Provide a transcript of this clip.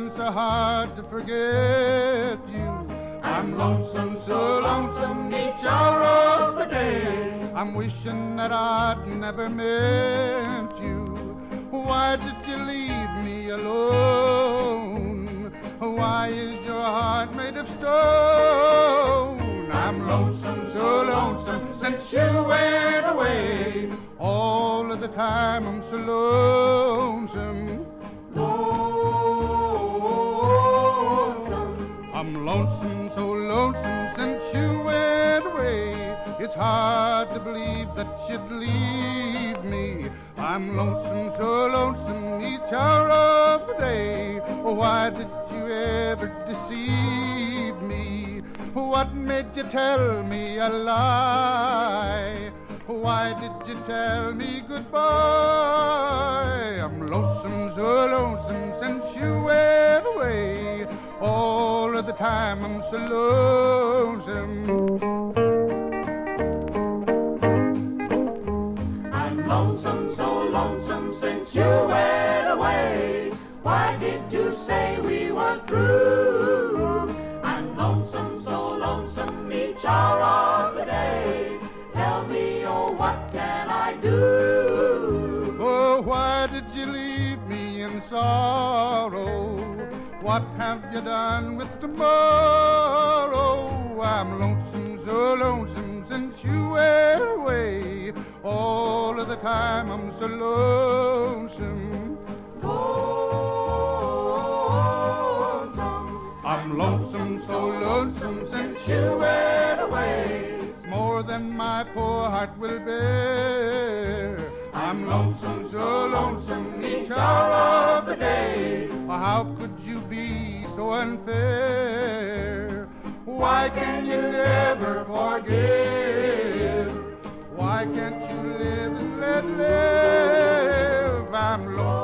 been so hard to forget you. I'm lonesome, so lonesome each hour of the day. I'm wishing that I'd never met you. Why did you leave me alone? Why is your heart made of stone? I'm lonesome, so lonesome since you went away. All of the time I'm so lonesome. I'm lonesome, so lonesome since you went away. It's hard to believe that you'd leave me. I'm lonesome, so lonesome each hour of the day. Why did you ever deceive me? What made you tell me a lie? Why did you tell me goodbye? I'm lonesome, so lonesome since you went away. All of the time I'm so lonesome. I'm lonesome, so lonesome since you went away. Why did you say we were through? I'm lonesome, so lonesome each hour of the day. Tell me, oh, what can I do? Oh, why did you leave me in sorrow? What have you done with tomorrow? I'm lonesome, so lonesome since you went away. All of the time I'm so lonesome. I'm lonesome, so lonesome since you went away. It's more than my poor heart will bear. I'm lonesome, so lonesome each hour of the day. How could you be so unfair? Why can you never forgive? Why can't you live and let live? I'm lonesome.